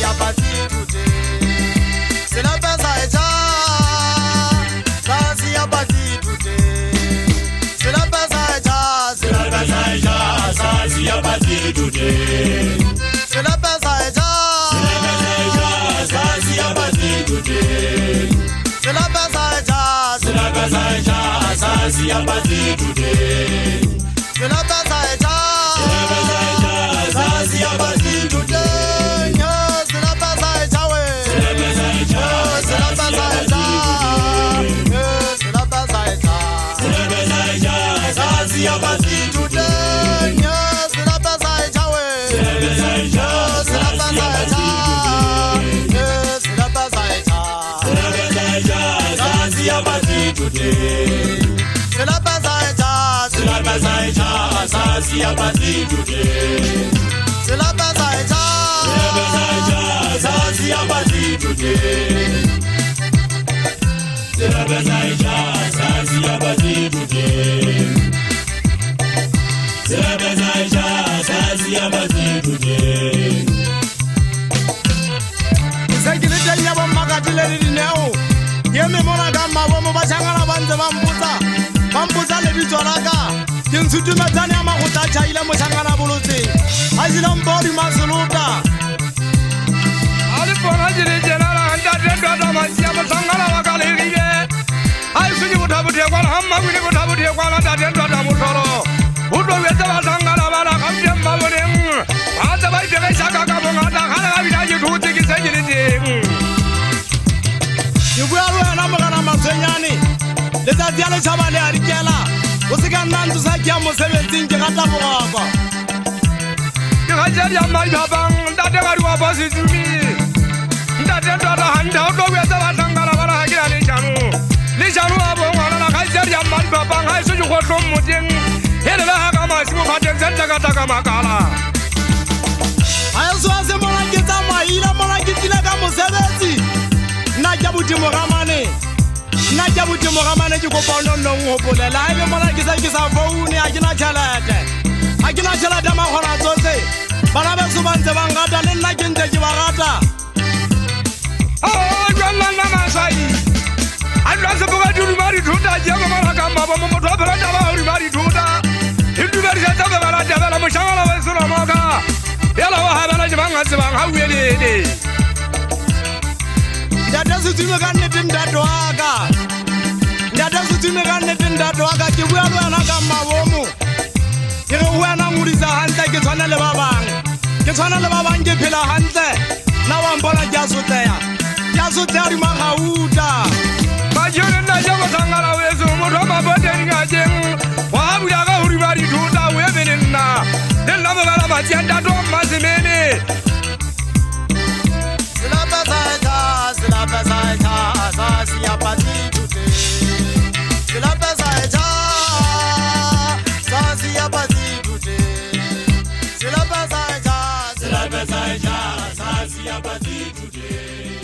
a parti today. C'est la base à état, ça s'y a parti today. C'est la base à état, c'est la base à état, ça s'y a parti today. C'est la base à état, ça s'y a parti today. C'est la base à état, c'est la base à état, ça s'y a parti today. C'est la base à état, ça s'y a parti today. C'est la base à état, ouais. C'est la base à état, c'est la base à état. C'est la base à état, c'est la base à état, ça s'y a parti today. C'est la base à état, ouais. C'est la base à état, c'est la base à état. C'est la base à état, c'est la base à état, ça s'y a parti today. C'est la base à état, c'est la base à état, ça s'y a parti today. C'est la base à état, c'est la base à état, ça s'y a parti today. C'est la base à état, ça s'y a parti today. C'est la base à état, ça s'y a parti today. C'est qu'il était y'a bon magatile d'inéo. Yeme mona gamma womo bachangala banze bambuza. Bambuza le bitolaka. Kinsutu matani ama kutacha ile mochangana buluti. Azila mbori masuluta. Alipona jiri jenala handa dendo damasia mosangala wakaliriye. Aisuji utabutie kwa hamma kuni utabutie kwa landa dendo damutoro. Udo wete wasangala wala kamtia mbabone. Ata bai peke shaka kabongata kana kabita jituti kisejiri ting. Yubuaru ya namagana masenyani. Leza diale chabale arikela. Usika nandu sakia mosebentingi kata mwaka. Kajali amari babang, ndate wari wabasi zumi. Ndate ndata handa udo wete wasangala wala hakira lishanu. Lishanu wabo wana na kajali amari babang, hai suju kwa tomuting. Hele la haka masimu paten zenta kata makala. Ayasu ase molangita maila molangitile kamo sebeti. Najabuti moramane. Najabuti moramane juko pondo ngopole. La ebe molangisa kisa founi akina chalate. Akina chalate mahora zose. Banabe subanze bangata nena kinte jibarata. Oh, jalla na masai. Adwa sebuga dulu mari tuta jago maraka mabo moto berada ba uri mari tuta. Hindu bari sata bala jabala mushangala wasula maka. Yala wa habala jibanga sibanga hawele. Dada sutume kanne tinda doaga. Dada sutume kanne tinda doaga kibuya lwana kama womu. Kire wana muriza hanta ke tswana le babang. Ke tswana le babang ke phela hantle. Na wa mbola jasoteya. Jasoteya ri magauta. Bajone na jago sangala weso motho mabote ngajeng. Wa buya ga huri bari thuta we benenna. Le la bala matianda do mazimene. C'est la base à état, c'est la base à état, ça s'y a parti today. C'est la base à état, ça s'y a parti today. C'est la base à état, c'est la base à état, ça s'y a parti today.